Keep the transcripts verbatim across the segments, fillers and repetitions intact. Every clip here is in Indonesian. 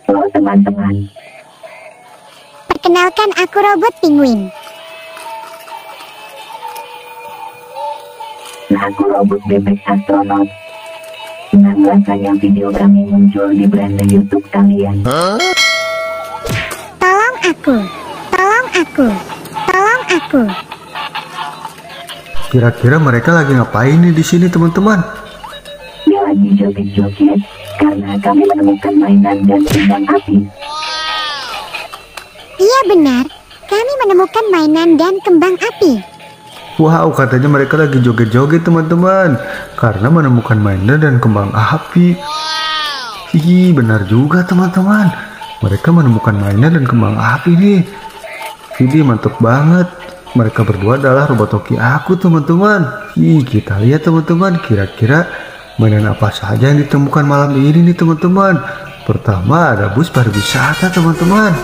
Halo teman-teman. Perkenalkan, aku robot penguin. Nah, aku robot bebek astronot. Senang rasanya video kami muncul di beranda YouTube kalian. Tolong aku, tolong aku, tolong aku. Kira-kira mereka lagi ngapain nih di sini, teman-teman? Dia lagi joget-joget karena kami menemukan mainan dan kembang api. Iya benar, kami menemukan mainan dan kembang api. Wow, katanya mereka lagi joget-joget, teman-teman, karena menemukan mainan dan kembang api. Hihi, benar juga, teman-teman. Mereka menemukan mainan dan kembang api nih. Ini mantap banget. Mereka berdua adalah robot hoki aku, teman-teman. Ih, kita lihat, teman-teman, kira-kira mainan apa saja yang ditemukan malam ini nih, teman-teman. Pertama, ada bus pariwisata, teman-teman.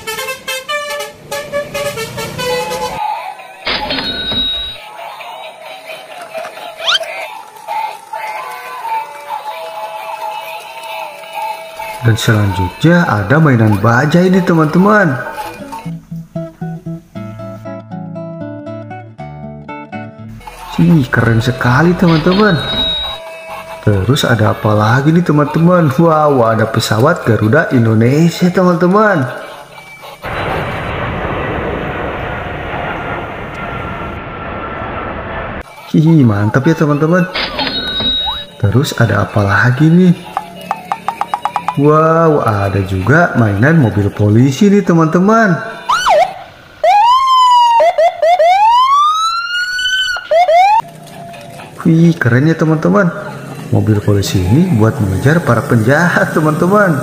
Dan selanjutnya ada mainan baja ini, teman-teman. Ih, keren sekali, teman-teman. Terus ada apa lagi nih, teman-teman? Wow, ada pesawat Garuda Indonesia, teman-teman. Hihi, mantap ya, teman-teman. Terus ada apa lagi nih? Wow, ada juga mainan mobil polisi nih, teman-teman. Wih, keren ya, teman-teman. Mobil polisi ini buat mengejar para penjahat, teman-teman.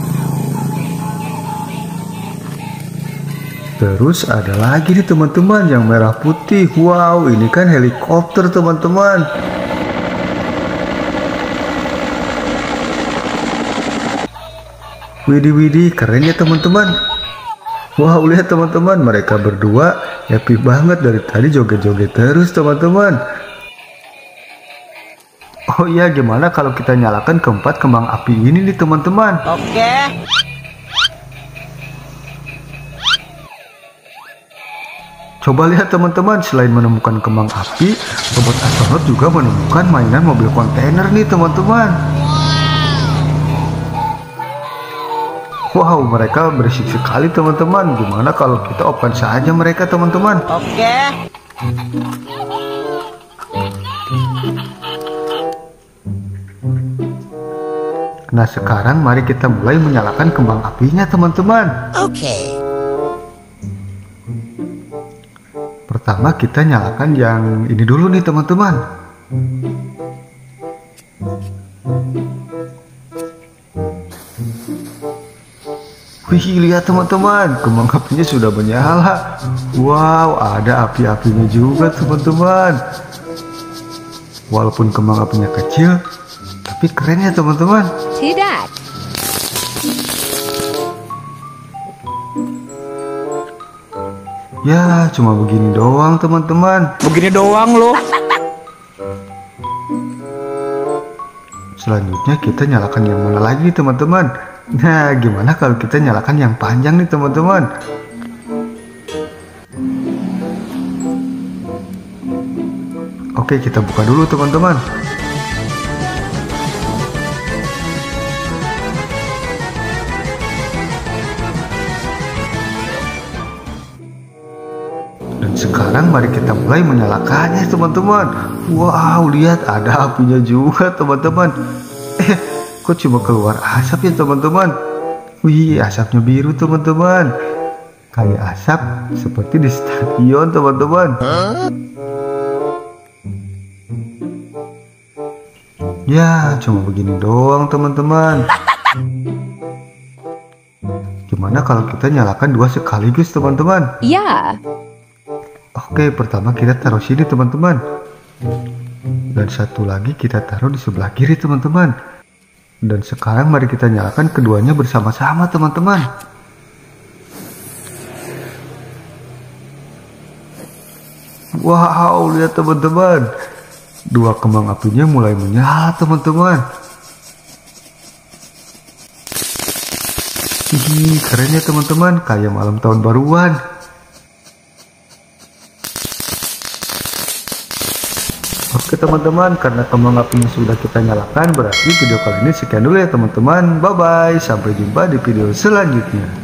Terus ada lagi nih, teman-teman, yang merah putih. Wow, ini kan helikopter, teman-teman. Widih, widih, keren ya, teman-teman. Wow, lihat, teman-teman, mereka berdua happy banget dari tadi joget-joget terus, teman-teman. Oh iya, gimana kalau kita nyalakan keempat kembang api ini nih, teman-teman? Oke. Coba lihat, teman-teman, selain menemukan kembang api, robot astronot juga menemukan mainan mobil kontainer nih, teman-teman. Wow, mereka berisik sekali, teman-teman. Gimana kalau kita open saja mereka, teman-teman? Oke. Nah, sekarang mari kita mulai menyalakan kembang apinya, teman-teman. Oke. Pertama kita nyalakan yang ini dulu nih, teman-teman. Wih, lihat, teman-teman, kembang apinya sudah menyala. Wow, ada api-apinya juga, teman-teman. Walaupun kembang apinya kecil, tapi keren ya, teman-teman. Tidak. Ya, cuma begini doang, teman-teman. Begini doang loh. Selanjutnya kita nyalakan yang mana lagi, teman-teman? Nah, gimana kalau kita nyalakan yang panjang nih, teman-teman? Oke, kita buka dulu, teman-teman. Dan sekarang mari kita mulai menyalakannya, teman-teman. Wow, lihat, ada apinya juga, teman-teman. Eh, kok cuma keluar asap ya, teman-teman? Wih, asapnya biru, teman-teman. Kayak asap seperti di stadion, teman-teman. Ya, cuma begini doang, teman-teman. Gimana kalau kita nyalakan dua sekaligus, teman-teman? Ya. Oke, pertama kita taruh sini, teman-teman. Dan satu lagi kita taruh di sebelah kiri, teman-teman. Dan sekarang mari kita nyalakan keduanya bersama-sama, teman-teman. Wow, lihat, teman-teman. Dua kembang apinya mulai menyala, teman-teman. Ih, keren ya teman-teman, kayak malam tahun baruan. Oke teman-teman, karena kembang apinya sudah kita nyalakan, berarti video kali ini sekian dulu ya teman-teman. Bye bye, sampai jumpa di video selanjutnya.